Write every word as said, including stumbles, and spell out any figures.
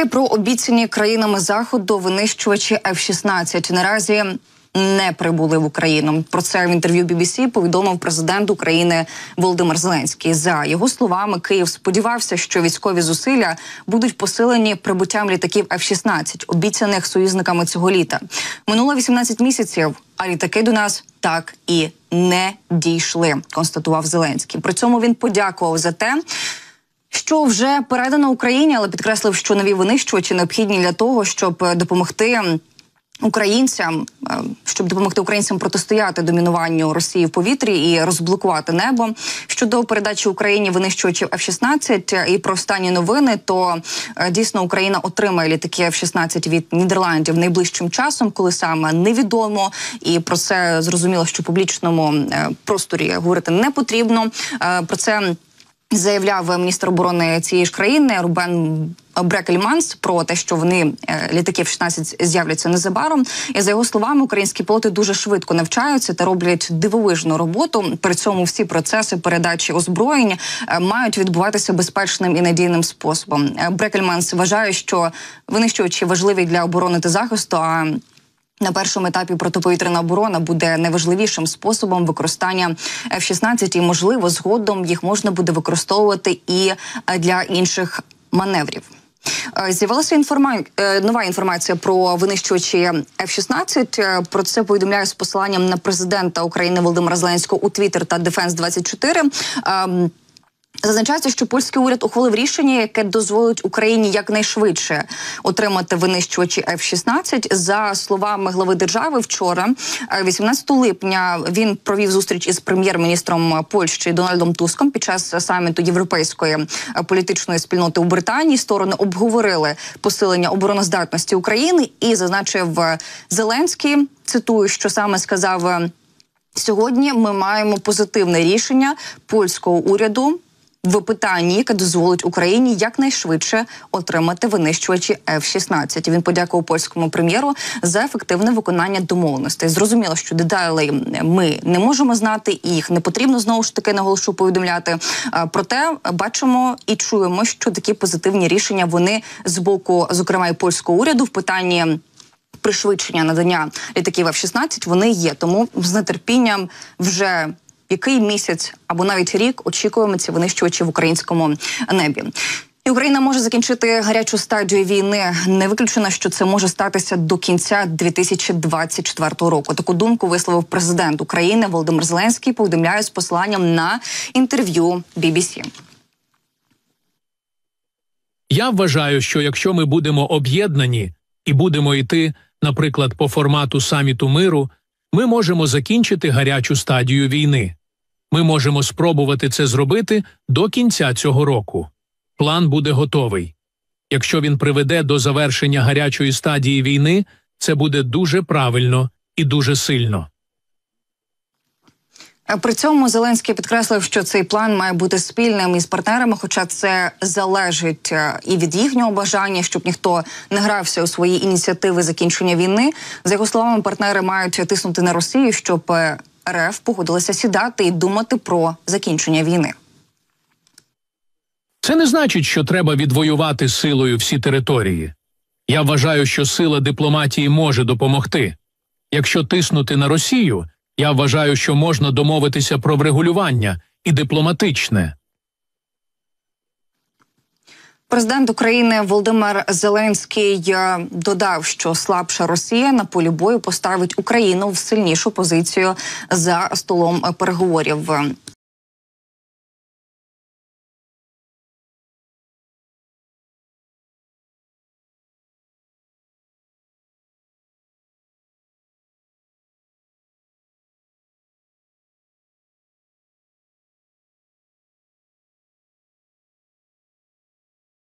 Далі про обіцяні країнами Заходу винищувачі еф шістнадцять. Наразі не прибули в Україну. Про це в інтерв'ю бі бі сі повідомив президент України Володимир Зеленський. За його словами, Київ сподівався, що військові зусилля будуть посилені прибуттям літаків еф шістнадцять, обіцяних союзниками цього літа. Минуло вісімнадцять місяців, а літаки до нас так і не дійшли, констатував Зеленський. При цьому він подякував за те, що вже передано Україні, але підкреслив, що нові винищувачі необхідні для того, щоб допомогти українцям, щоб допомогти українцям протистояти домінуванню Росії в повітрі і розблокувати небо. Щодо передачі Україні винищувачів еф шістнадцять і про останні новини, то дійсно Україна отримає літаки еф шістнадцять від Нідерландів найближчим часом, коли саме невідомо. І про це зрозуміло, що в публічному просторі говорити не потрібно. Про це заявляв міністр оборони цієї ж країни Рубен Брекельманс про те, що вони, літаки еф шістнадцять, з'являться незабаром. І за його словами, українські пілоти дуже швидко навчаються та роблять дивовижну роботу. При цьому всі процеси передачі озброєнь мають відбуватися безпечним і надійним способом. Брекельманс вважає, що винищувачі важливі для оборони та захисту, а на першому етапі протиповітряна оборона буде найважливішим способом використання еф шістнадцять, і, можливо, згодом їх можна буде використовувати і для інших маневрів. З'явилася інформа... нова інформація про винищувачі еф шістнадцять. Про це повідомляє з посиланням на президента України Володимира Зеленського у Твіттер та Дефенс двадцять чотири. Зазначається, що польський уряд ухвалив рішення, яке дозволить Україні якнайшвидше отримати винищувачі еф шістнадцять. За словами глави держави, вчора, вісімнадцятого липня, він провів зустріч із прем'єр-міністром Польщі Дональдом Туском під час саміту Європейської політичної спільноти у Британії. Сторони обговорили посилення обороноздатності України і зазначив Зеленський, цитую, що саме сказав: «Сьогодні ми маємо позитивне рішення польського уряду в питанні, яке дозволить Україні якнайшвидше отримати винищувачі еф шістнадцять. Він подякував польському прем'єру за ефективне виконання домовленостей. Зрозуміло, що деталей ми не можемо знати, і їх не потрібно, знову ж таки, наголошу, повідомляти. Проте бачимо і чуємо, що такі позитивні рішення вони з боку, зокрема, і польського уряду в питанні пришвидшення надання літаків еф шістнадцять, вони є. Тому з нетерпінням вже який місяць або навіть рік очікуємо ці винищувачі в українському небі. І Україна може закінчити гарячу стадію війни. Не виключено, що це може статися до кінця дві тисячі двадцять четвертого року. Таку думку висловив президент України Володимир Зеленський, повідомляє з посиланням на інтерв'ю бі бі сі. Я вважаю, що якщо ми будемо об'єднані і будемо йти, наприклад, по формату саміту миру, ми можемо закінчити гарячу стадію війни. Ми можемо спробувати це зробити до кінця цього року. План буде готовий. Якщо він приведе до завершення гарячої стадії війни, це буде дуже правильно і дуже сильно. При цьому Зеленський підкреслив, що цей план має бути спільним із партнерами, хоча це залежить і від їхнього бажання, щоб ніхто не грався у свої ініціативи закінчення війни. За його словами, партнери мають тиснути на Росію, щоб ер еф погодилася сідати і думати про закінчення війни. Це не значить, що треба відвоювати силою всі території. Я вважаю, що сила дипломатії може допомогти. Якщо тиснути на Росію, я вважаю, що можна домовитися про врегулювання і дипломатичне. Президент України Володимир Зеленський додав, що слабша Росія на полі бою поставить Україну в сильнішу позицію за столом переговорів.